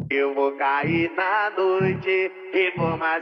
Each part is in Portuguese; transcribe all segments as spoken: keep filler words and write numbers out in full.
Eu vou cair na noite e vou mais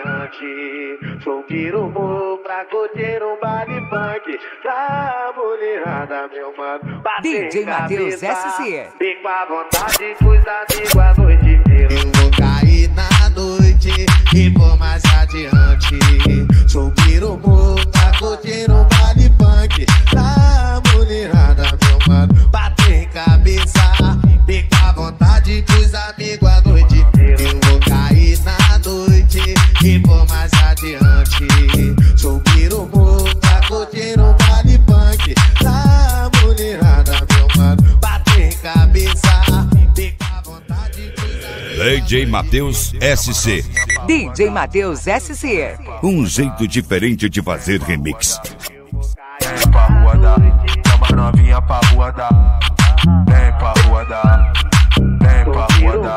adiante. Sou pirubu pra curtir um baile funk. Pra mulherada, meu mano, bater D J Matheus S C. Fico à vontade com os amigos a noite inteira. Eu vou cair na noite e vou mais adiante. Sou pirubu pra curtir um baile funk. Pra mulherada, meu mano, bater cabeça. Fico à vontade com os amigos a noite inteira. Eu vou cair na noite e vou mais adiante. Sou pirubu pra curtir um baile funk. Pra mulherada, meu mano, bater cabeça. Fico à vontade com os amigos. D J Matheus S C. D J Matheus S C. Um jeito diferente de fazer remix. Vem pra rua da, chama novinha pra rua da. Vem pra rua da, vem pra rua da,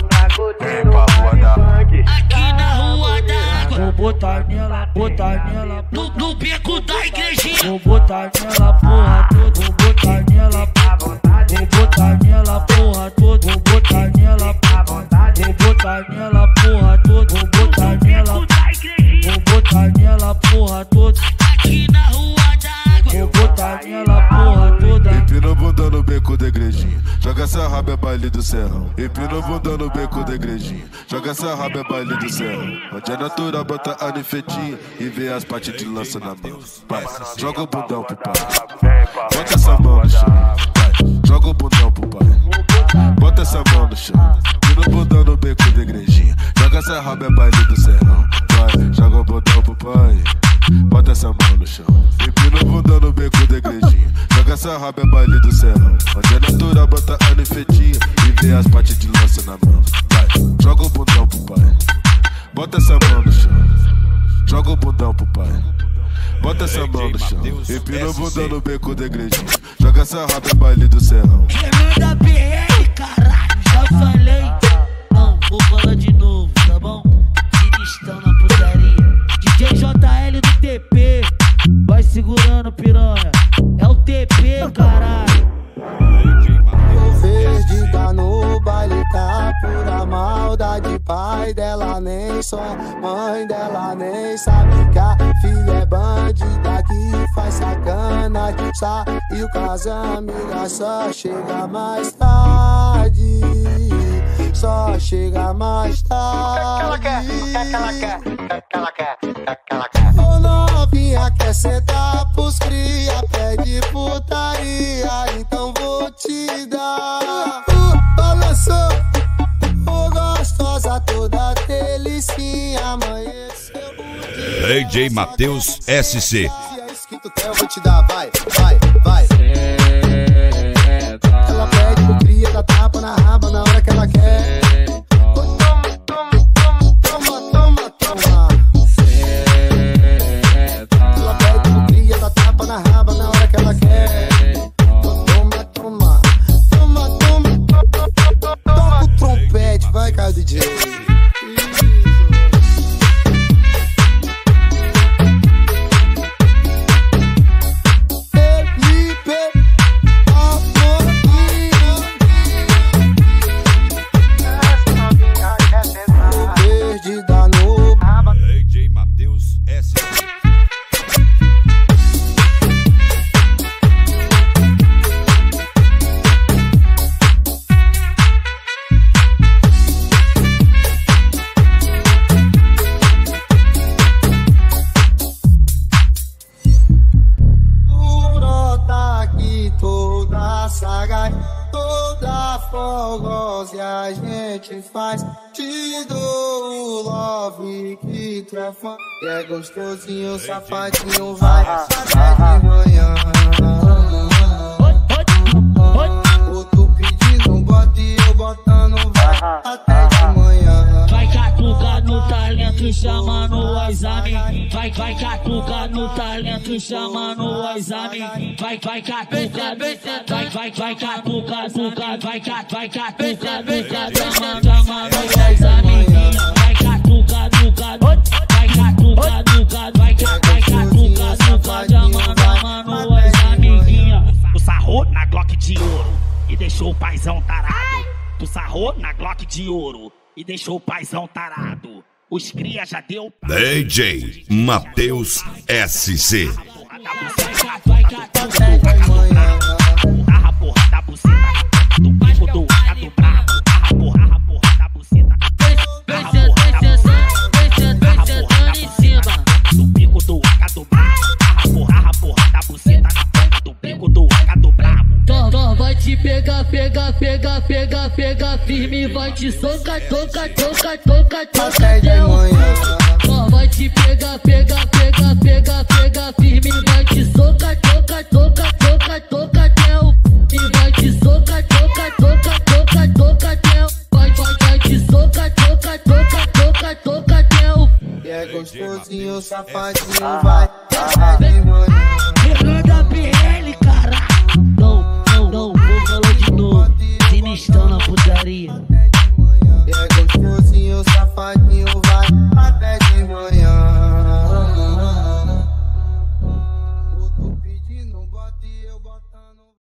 vem pra rua da. Aqui na rua da vou botar nela, botar nela no, no beco da igrejinha. Vou botar nela porra toda, vou botar nela pra vontade. Vou botar nela porra toda, vou botar nela pra vontade. Vou botar nela porra toda, vou botar nela, vou botar nela porra toda. Aqui na rua da vou botar nela porra toda. Empina a bunda no beco da igrejinha, joga essa raba é baile do serrão. Empina a bunda no beco da igrejinha, joga essa raba é baile do serrão. Onde é natural bota a nefetinha e vê as partes de lança na mão. Vai, joga o bundão pro pai, bota essa mão no chão. Vai, joga o bundão pro pai, bota essa mão no chão. Empina o bundão no beco da igrejinha, joga essa raba é baile do serrão. Vai, joga o bundão pro pai, bota essa mão no chão. Empina o bundão no beco da igrejinha, joga essa raba é baile do serrão. Onde é natural bota a nefetinha e vê as partes de lança na mão. Vai, joga o bundão pro pai, bota essa mão no chão. Joga o bundão pro pai, bota essa mão no chão. Empina o bundão no beco da igrejinha, joga essa raba é baile do serrão. Remanda B R, caralho, já falei. Não, vou falar de novo, tá bom? Sinistão na putaria. D J J L do T P, vai segurando piranha. É o T P, caralho. Perdida no baile, tá pura maldade. Pai dela nem só, mãe dela nem sabe que a filha é bandida que faz sacanagem. Saiu com as amigas, só chega mais tarde. Só chega mais tarde. O que ela quer? O que ela quer? O que ela quer? O que ela quer? Ô novinha quer sentar pros cria, pede putaria, então vou te dar. Uh, balançou, ô gostosa toda delicinha, amanheceu o dia. D J Matheus S C. Se é isso que tu quer, eu vou te dar, vai, vai, vai. Ela pede pro cria, dá tapa na raba na hora que ela quer. E é gostosinho, safadinho, vai até de manhã. Outro pedindo, bota e eu botando, vai até de manhã. Vai catuca no talento, chamando o exame. Vai, vai catuca no talento, chamando o exame. Vai, vai catuca, vai, vai, vai catuca, cuca, vai, vai, vai catuca, cuca, chamando o exame. Vai catuca, cuca, vai catuca, cuca, vai, vai catuca, cuca, chamando as amiguinhas. O sarrou na Glock de ouro e deixou o paizão tarado. Tu sarrou na Glock de ouro e deixou o paizão tarado. Os cria já deu. D J Matheus S C. Vai catucar a porra da buceta do bico do A do brabo. A porra, a porra da buceta. Vem sentando em cima do bico do A do brabo. A porra, a porra da buceta do bico do A do brabo. Então vai te pegar, pegar, pegar, pegar, pegar firme, vai te socar, toca, toca, toca, toca até o Ó, vai te pegar, pegar, pegar, pegar, pegar firme, vai te socar, toca, toca, toca, toca até o E vai te socar, toca, toca, toca, toca até o Vai, vai, vai te socar, toca, toca, toca, toca até o E é gostosinho, safadinho, vai, vai de manhã. Fernanda P L, cara. Não, não, não, vou falar de novo. Sinistrão na putaria. E é gostosinho, safadinho.